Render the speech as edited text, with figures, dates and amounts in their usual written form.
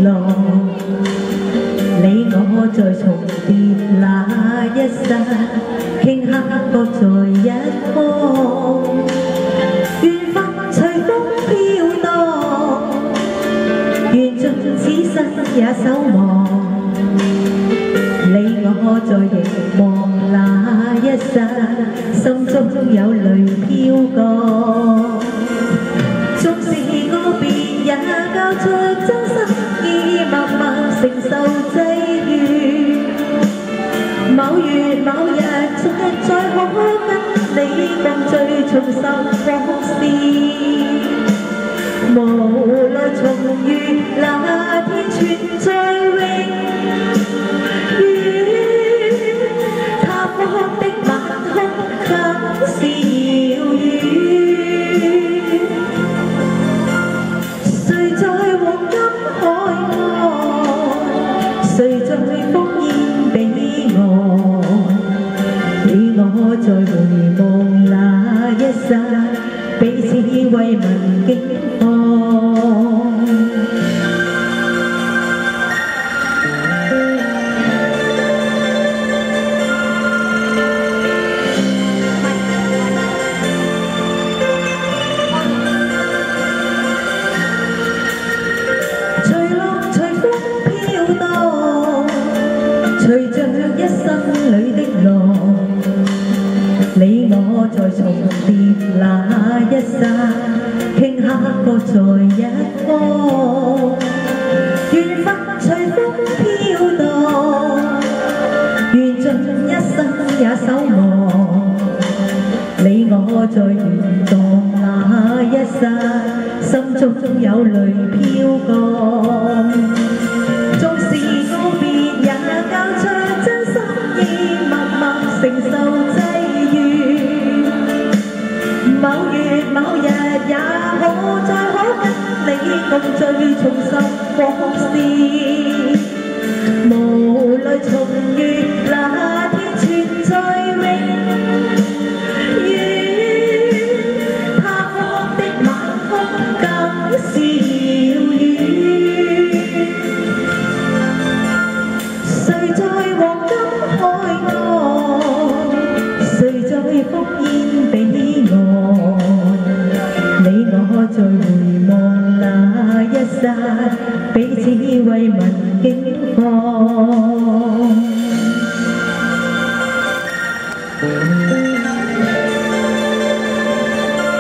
浪，你我在重疊那一剎，頃刻各在一方，緣分隨風飄蕩，緣盡此生也守望。你我在凝望那一剎，心中有淚飄過。縱是我別也交出真心意，默默承受際遇。某月某日再可跟你共聚重拾往事，無奈重遇那天存在永遠，他方的晚空更是遙遠。誰在黃金海岸，誰在烽煙彼岸？你我在回望那一剎，彼此慰問境況。隨浪隨風飄蕩，隨着一生裏的浪，你我在重疊那一剎，頃刻各在一方，緣分隨風飄蕩，緣盡一生也守望。你我在緣蕩那一剎，心中有淚飄過。縱是我別也交出真心意，默默承受際遇。某月某日也再可跟你共聚重拾往事，無慮重遇那天存在永遠，他方的晚空更是遙遠。誰在黃金海岸，誰在烽煙彼岸？你我在回望那一剎，彼此慰問境況。